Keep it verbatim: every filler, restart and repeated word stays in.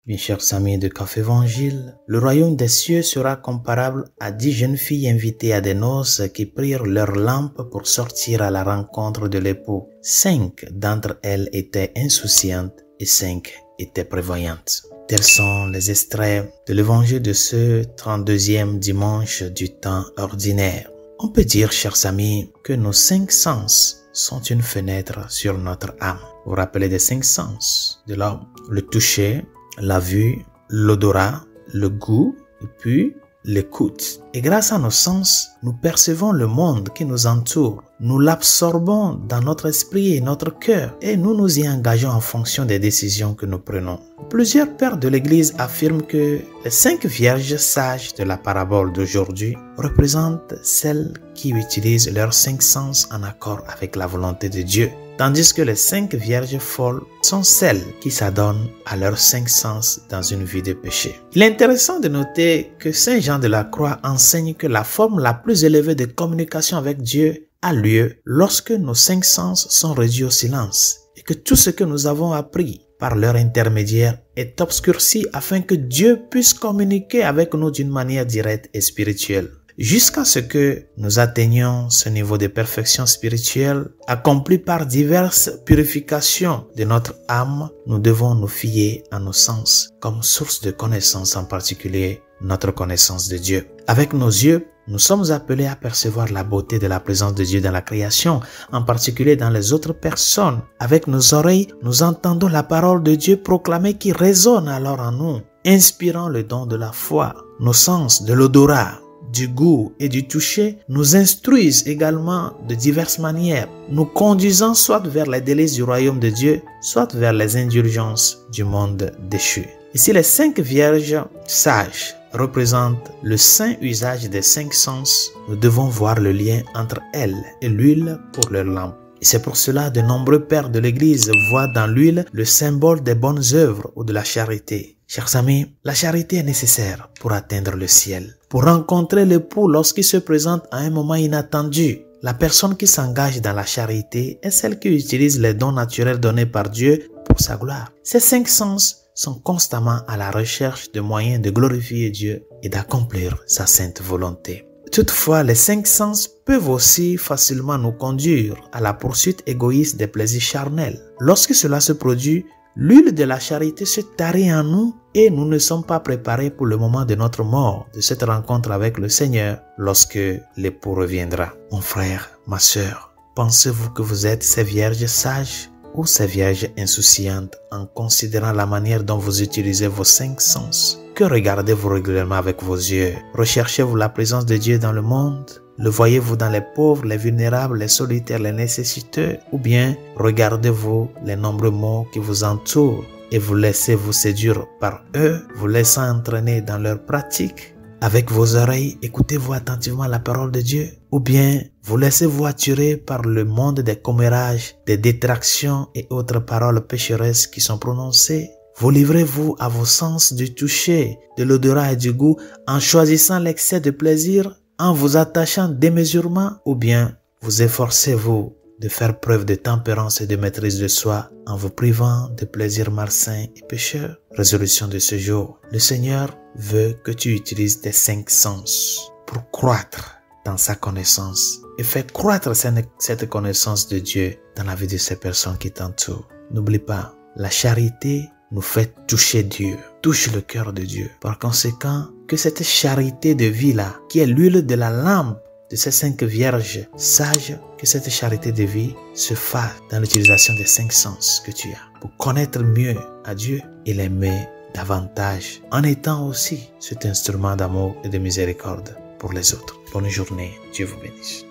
Mes chers amis de Café Évangile, le royaume des cieux sera comparable à dix jeunes filles invitées à des noces qui prirent leurs lampes pour sortir à la rencontre de l'époux. Cinq d'entre elles étaient insouciantes et cinq étaient prévoyantes. Tels sont les extraits de l'évangile de ce trente-deuxième dimanche du temps ordinaire. On peut dire, chers amis, que nos cinq sens sont une fenêtre sur notre âme. Vous vous rappelez des cinq sens de l'homme? Le toucher, la vue, l'odorat, le goût et puis l'écoute. Et grâce à nos sens, nous percevons le monde qui nous entoure. Nous l'absorbons dans notre esprit et notre cœur et nous nous y engageons en fonction des décisions que nous prenons. Plusieurs pères de l'Église affirment que les cinq vierges sages de la parabole d'aujourd'hui représentent celles qui utilisent leurs cinq sens en accord avec la volonté de Dieu, tandis que les cinq vierges folles sont celles qui s'adonnent à leurs cinq sens dans une vie de péché. Il est intéressant de noter que Saint Jean de la Croix enseigne que la forme la plus élevée de communication avec Dieu a lieu lorsque nos cinq sens sont réduits au silence et que tout ce que nous avons appris par leur intermédiaire est obscurci afin que Dieu puisse communiquer avec nous d'une manière directe et spirituelle. Jusqu'à ce que nous atteignions ce niveau de perfection spirituelle, accompli par diverses purifications de notre âme, nous devons nous fier à nos sens comme source de connaissance, en particulier notre connaissance de Dieu. Avec nos yeux, nous sommes appelés à percevoir la beauté de la présence de Dieu dans la création, en particulier dans les autres personnes. Avec nos oreilles, nous entendons la parole de Dieu proclamée qui résonne alors en nous, inspirant le don de la foi. Nos sens de l'odorat, du goût et du toucher nous instruisent également de diverses manières, nous conduisant soit vers les délices du royaume de Dieu, soit vers les indulgences du monde déchu. Ici, les cinq vierges sages représentent le saint usage des cinq sens. Nous devons voir le lien entre elles et l'huile pour leur lampe. Et c'est pour cela de nombreux pères de l'Église voient dans l'huile le symbole des bonnes œuvres ou de la charité. Chers amis, la charité est nécessaire pour atteindre le ciel, pour rencontrer l'époux lorsqu'il se présente à un moment inattendu. La personne qui s'engage dans la charité est celle qui utilise les dons naturels donnés par Dieu pour sa gloire. Ces cinq sens sont constamment à la recherche de moyens de glorifier Dieu et d'accomplir sa sainte volonté. Toutefois, les cinq sens peuvent aussi facilement nous conduire à la poursuite égoïste des plaisirs charnels. Lorsque cela se produit, l'huile de la charité se tarit en nous et nous ne sommes pas préparés pour le moment de notre mort, de cette rencontre avec le Seigneur lorsque l'époux reviendra. Mon frère, ma sœur, pensez-vous que vous êtes ces vierges sages ou ces vierges insouciantes en considérant la manière dont vous utilisez vos cinq sens? Que regardez-vous régulièrement avec vos yeux? Recherchez-vous la présence de Dieu dans le monde? Le voyez-vous dans les pauvres, les vulnérables, les solitaires, les nécessiteux? Ou bien regardez-vous les nombreux mots qui vous entourent et vous laissez-vous séduire par eux, vous laissant entraîner dans leurs pratiques? Avec vos oreilles, écoutez-vous attentivement la parole de Dieu? Ou bien vous laissez-vous attirer par le monde des commérages, des détractions et autres paroles pécheresses qui sont prononcées? Vous livrez-vous à vos sens du toucher, de l'odorat et du goût en choisissant l'excès de plaisir, en vous attachant démesurément? Ou bien vous efforcez-vous de faire preuve de tempérance et de maîtrise de soi en vous privant de plaisirs malsains et pécheurs? Résolution de ce jour: le Seigneur veut que tu utilises tes cinq sens pour croître dans sa connaissance et faire croître cette connaissance de Dieu dans la vie de ces personnes qui t'entourent. N'oublie pas, la charité nous fait toucher Dieu, touche le cœur de Dieu. Par conséquent, que cette charité de vie-là, qui est l'huile de la lampe de ces cinq vierges sages, que cette charité de vie se fasse dans l'utilisation des cinq sens que tu as pour connaître mieux à Dieu et l'aimer davantage, en étant aussi cet instrument d'amour et de miséricorde pour les autres. Bonne journée, Dieu vous bénisse.